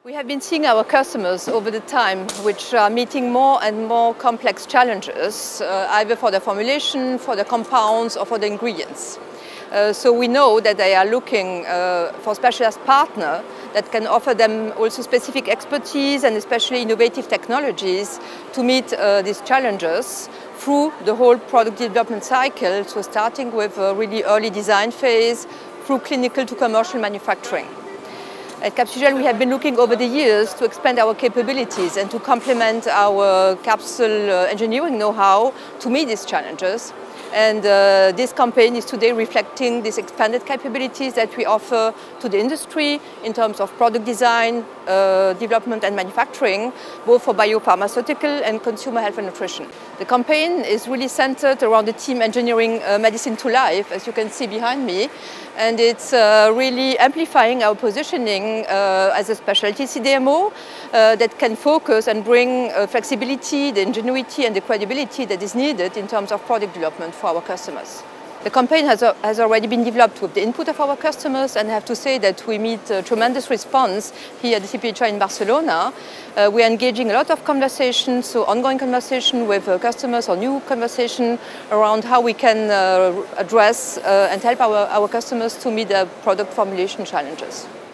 We have been seeing our customers over the time which are meeting more and more complex challenges, either for the formulation, for the compounds or for the ingredients. So we know that they are looking for specialist partner that can offer them also specific expertise and especially innovative technologies to meet these challenges through the whole product development cycle, so starting with a really early design phase through clinical to commercial manufacturing. At Capsugel, we have been looking over the years to expand our capabilities and to complement our capsule engineering know-how to meet these challenges. And this campaign is today reflecting these expanded capabilities that we offer to the industry in terms of product design, development and manufacturing, both for biopharmaceutical and consumer health and nutrition. The campaign is really centered around the team engineering medicine to life, as you can see behind me. And it's really amplifying our positioning as a specialty CDMO that can focus and bring flexibility, the ingenuity and the credibility that is needed in terms of product development for our customers. The campaign has already been developed with the input of our customers, and I have to say that we meet a tremendous response here at the CPHI in Barcelona. We are engaging a lot of conversations, so ongoing conversation with customers or new conversation around how we can address and help our customers to meet their product formulation challenges.